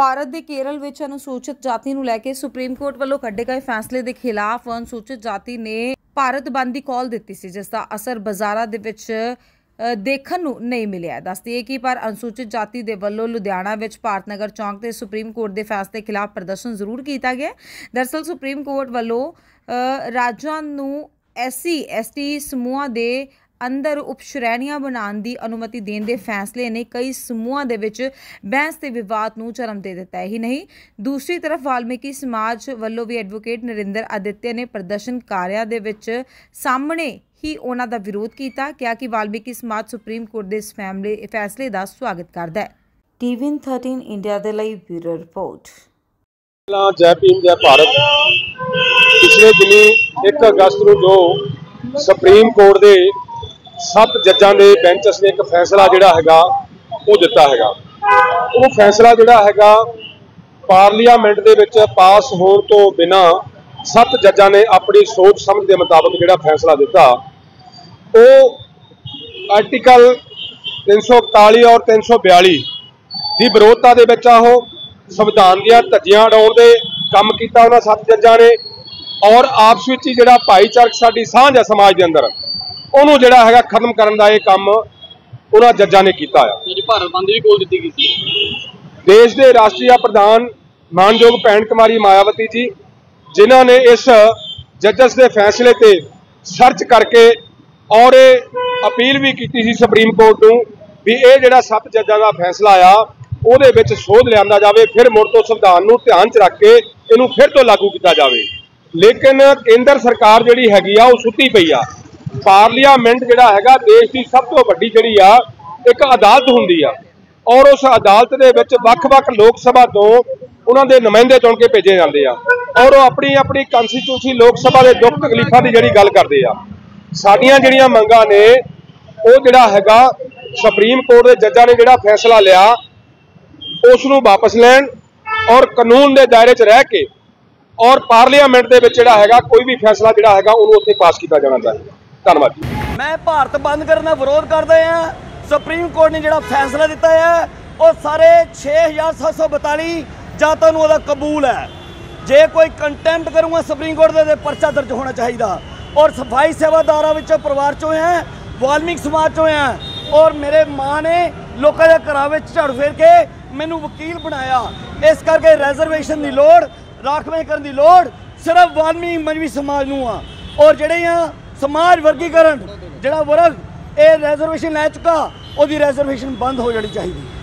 ਭਾਰਤ ਦੇ ਕੇਰਲ ਵਿੱਚ ਅਨੁਸੂਚਿਤ ਜਾਤੀ ਨੂੰ ਲੈ ਕੇ ਸੁਪਰੀਮ ਕੋਰਟ ਵੱਲੋਂ ਕੱਢੇ ਗਏ ਫੈਸਲੇ ਦੇ ਖਿਲਾਫ ਅਨੁਸੂਚਿਤ ਜਾਤੀ ਨੇ ਭਾਰਤ ਬੰਦ ਦੀ ਕਾਲ ਦਿੱਤੀ ਸੀ, ਜਿਸ ਦਾ ਅਸਰ ਬਾਜ਼ਾਰਾਂ ਦੇ ਵਿੱਚ ਦੇਖਣ ਨੂੰ ਨਹੀਂ ਮਿਲਿਆ। ਦੱਸਦੀਏ ਕਿ ਪਰ ਅਨੁਸੂਚਿਤ ਜਾਤੀ ਦੇ ਵੱਲੋਂ ਲੁਧਿਆਣਾ ਵਿੱਚ ਭਾਰਤ ਨਗਰ ਚੌਂਕ ਤੇ ਸੁਪਰੀਮ ਕੋਰਟ ਦੇ ਫੈਸਲੇ ਖਿਲਾਫ ਪ੍ਰਦਰਸ਼ਨ ਜ਼ਰੂਰ ਕੀਤਾ ਗਿਆ। ਦਰਅਸਲ ਸੁਪਰੀਮ ਕੋਰਟ ਵੱਲੋਂ ਰਾਜਾਂ ਨੂੰ SC/ST ਸਮੂਹਾਂ ਦੇ अंदर उप श्रेणियां बनाने की अनुमति देने के फैसले ने कई समूहों के विच बहस के विवाद को जन्म दे दिता। ही नहीं, दूसरी तरफ वाल्मीकि समाज वालों भी एडवोकेट नरिंदर आदित्य ने प्रदर्शनकारियों के विच सामने ही उन्हां दा विरोध किया। क्या कि वाल्मीकि समाज सुप्रीम कोर्ट के इस फैसले का स्वागत करता है। TVN13 इंडिया के लिए ब्यूरो रिपोर्ट। जय भीम जय भारत। पिछले दिनी 1 अगस्त को जो सुप्रीम कोर्ट के 7 जजां दे बेंचस ने एक फैसला जिहड़ा हैगा वो दिता हैगा। वो फैसला जिहड़ा हैगा पार्लीमेंट दे विच पास होने तो बिना 7 जजां ने अपनी सोच समझ के मुताबिक जिहड़ा फैसला दिता। वो आर्टिकल 341 और 342 की विरोधता दे विच आहो संविधान दीआं धज्जियां उड़ाउण दे काम कीता उन्हां 7 जजां ने, और आपस विच ही जिहड़ा भाईचारक साडी साझ है समाज के अंदर ਉਹਨੂੰ ਜਿਹੜਾ ਹੈਗਾ ਖਤਮ ਕਰਨ ਦਾ ਇਹ ਕੰਮ ਉਹਨਾਂ ਜੱਜਾਂ ਨੇ ਕੀਤਾ ਆ। ਭਾਰਤ ਬੰਦ ਦੀ ਕੋਲ ਦਿੱਤੀ ਗਈ ਸੀ। ਦੇਸ਼ ਦੇ ਰਾਸ਼ਟਰੀ ਪ੍ਰਧਾਨ ਮਾਨਯੋਗ ਭੈਣ ਕੁਮਾਰੀ ਮਾਇਆਵਤੀ ਜੀ, ਜਿਨ੍ਹਾਂ ਨੇ ਇਸ ਜੱਜਸ ਦੇ ਫੈਸਲੇ ਤੇ ਸਰਚ ਕਰਕੇ ਔਰ ਇਹ ਅਪੀਲ ਵੀ ਕੀਤੀ ਸੀ ਸੁਪਰੀਮ ਕੋਰਟ ਨੂੰ ਵੀ ਇਹ ਜਿਹੜਾ 7 ਜੱਜਾਂ ਦਾ ਫੈਸਲਾ ਆ ਉਹਦੇ ਵਿੱਚ ਸੋਧ ਲਿਆਂਦਾ ਜਾਵੇ, ਫਿਰ ਮੁੜ ਤੋਂ ਸੰਵਿਧਾਨ ਨੂੰ ਧਿਆਨ 'ਚ ਰੱਖ ਕੇ ਇਹਨੂੰ ਫਿਰ ਤੋਂ ਲਾਗੂ ਕੀਤਾ ਜਾਵੇ। ਲੇਕਿਨ ਕੇਂਦਰ ਸਰਕਾਰ ਜਿਹੜੀ ਹੈਗੀ ਆ ਉਹ ਸੁੱਤੀ ਪਈ ਆ। पार्लीमेंट जिहड़ा हैगा देश की सब तो वड्डी जिहड़ी आ एक अदालत हुंदी आ, और उस अदालत दे विच वख-वख लोक सभा तो उन्हां दे नुमाइंदे चुन के भेजे जांदे आ, और वो अपनी अपनी कॉन्स्टिट्यूशन लोक सभा के दुख तकलीफां की जिहड़ी गल करदे आ। साडीआं जिहड़ियां मंगां ने वो जिहड़ा हैगा सुप्रीम कोर्ट के जजां ने जिहड़ा फैसला लिया उस नूं वापस लैण और कानून के दायरे च रह के और पार्लीमेंट दे विच जिहड़ा हैगा कोई भी फैसला जिहड़ा हैगा उहनूं उत्थे पास कीता जाना चाहिए। धन्यवाद। मैं भारत बंद करने का विरोध करते हैं। सुप्रीम कोर्ट ने जो फैसला दिता है वो सारे 6742 जातां नूं उहदा कबूल है। जे कोई कंटेम्प्ट करूँगा सुप्रीम कोर्ट दे परचा दर्ज होना चाहिए। और सफाई सेवादारां विच परिवार चों हैं, वाल्मीकि समाज चों हैं, और मेरे माँ ने लोगों के घरां विच झड़ फेर के मैनूं वकील बनाया। इस करके रिजर्वेशन की लोड़, राखवेंकरण की लोड़ सिर्फ वाल्मीकि मजबी समाज नूं आ। और जिहड़े समाज वर्गीकरण जिहड़ा वर्ग ये रिजर्वेशन लै चुका, उसकी रिजर्वेशन बंद हो जानी चाहिए।